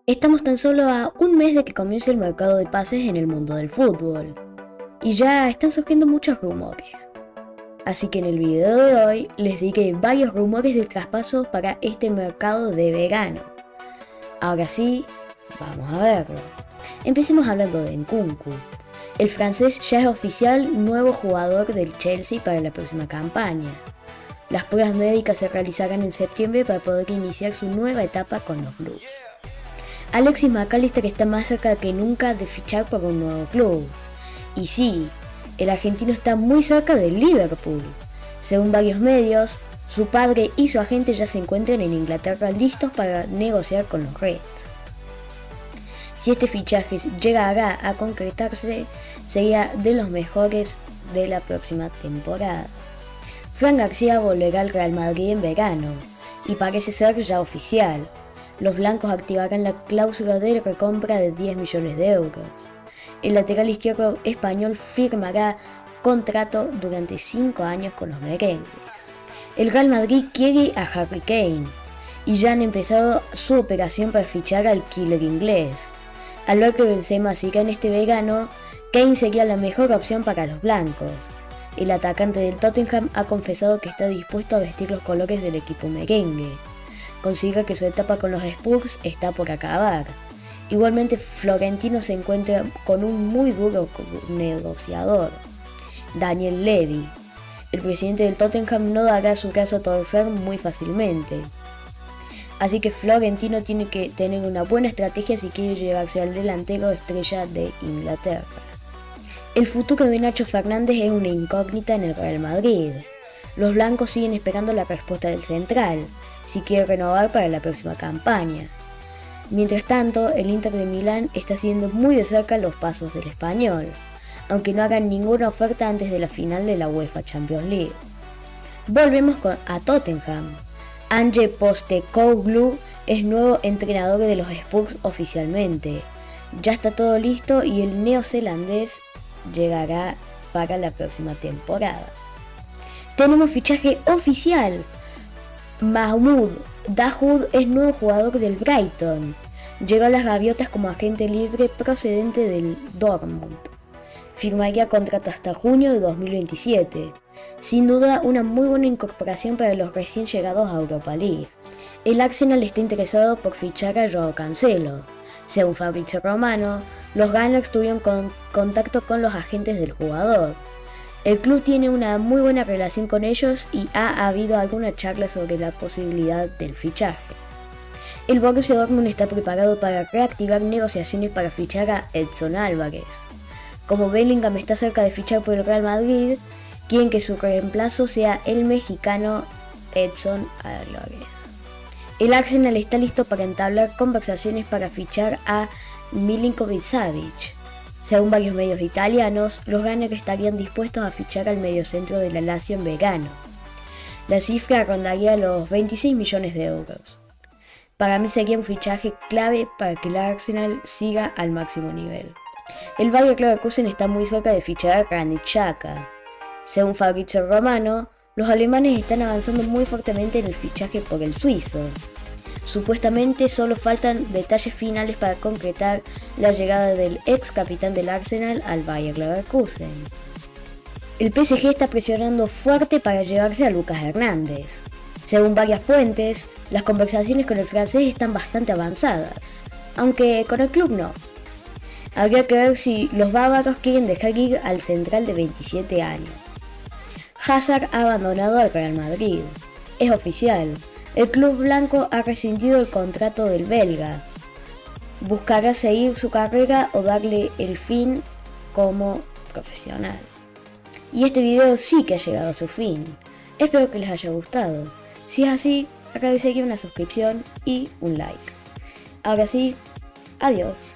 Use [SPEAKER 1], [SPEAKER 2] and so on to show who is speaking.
[SPEAKER 1] Estamos tan solo a un mes de que comience el mercado de pases en el mundo del fútbol, y ya están surgiendo muchos rumores. Así que en el video de hoy les diré varios rumores del traspaso para este mercado de verano. Ahora sí, vamos a verlo. Empecemos hablando de Nkunku. El francés ya es oficial nuevo jugador del Chelsea para la próxima campaña. Las pruebas médicas se realizarán en septiembre para poder iniciar su nueva etapa con los Blues. Alexis McAllister está más cerca que nunca de fichar por un nuevo club. Y sí, el argentino está muy cerca del Liverpool. Según varios medios, su padre y su agente ya se encuentran en Inglaterra listos para negociar con los Reds. Si este fichaje llegara a concretarse, sería de los mejores de la próxima temporada. Fran García volverá al Real Madrid en verano, y parece ser ya oficial. Los blancos activarán la cláusula de recompra de 10 millones de euros. El lateral izquierdo español firmará contrato durante 5 años con los merengues. El Real Madrid quiere a Harry Kane, y ya han empezado su operación para fichar al killer inglés. Al ver que Benzema siga en este verano, Kane sería la mejor opción para los blancos. El atacante del Tottenham ha confesado que está dispuesto a vestir los colores del equipo merengue. Considera que su etapa con los Spurs está por acabar. Igualmente, Florentino se encuentra con un muy duro negociador, Daniel Levy. El presidente del Tottenham no dará su brazo a torcer muy fácilmente. Así que Florentino tiene que tener una buena estrategia si quiere llevarse al delantero estrella de Inglaterra. El futuro de Nacho Fernández es una incógnita en el Real Madrid. Los blancos siguen esperando la respuesta del central, si quiere renovar para la próxima campaña. Mientras tanto, el Inter de Milán está siguiendo muy de cerca los pasos del español, aunque no hagan ninguna oferta antes de la final de la UEFA Champions League. Volvemos a Tottenham. Ange Postecoglou es nuevo entrenador de los Spurs oficialmente. Ya está todo listo y el neozelandés llegará para la próxima temporada. Tenemos fichaje oficial. Mahmoud Dahoud es nuevo jugador del Brighton. Llegó a las Gaviotas como agente libre procedente del Dortmund. Firmaría contrato hasta junio de 2027. Sin duda, una muy buena incorporación para los recién llegados a Europa League. El Arsenal está interesado por fichar a Joao Cancelo. Según Fabrizio Romano, los Gunners tuvieron contacto con los agentes del jugador. El club tiene una muy buena relación con ellos y ha habido alguna charla sobre la posibilidad del fichaje. El Borussia Dortmund está preparado para reactivar negociaciones para fichar a Edson Álvarez. Como Bellingham está cerca de fichar por el Real Madrid, quieren que su reemplazo sea el mexicano Edson Álvarez. El Arsenal está listo para entablar conversaciones para fichar a Milinkovic-Savic. Según varios medios italianos, los Gunners estarían dispuestos a fichar al mediocentro de la Lazio en verano. La cifra rondaría los 26 millones de euros. Para mí sería un fichaje clave para que el Arsenal siga al máximo nivel. El Bayer Leverkusen está muy cerca de fichar a Granit Xhaka. Según Fabrizio Romano, los alemanes están avanzando muy fuertemente en el fichaje por el suizo. Supuestamente solo faltan detalles finales para concretar la llegada del ex capitán del Arsenal al Bayer Leverkusen. El PSG está presionando fuerte para llevarse a Lucas Hernández. Según varias fuentes, las conversaciones con el francés están bastante avanzadas, aunque con el club no. Habría que ver si los bávaros quieren dejar ir al central de 27 años. Hazard ha abandonado al Real Madrid. Es oficial. El club blanco ha rescindido el contrato del belga. Buscará seguir su carrera o darle el fin como profesional. Y este video sí que ha llegado a su fin. Espero que les haya gustado. Si es así, agradecería una suscripción y un like. Ahora sí, adiós.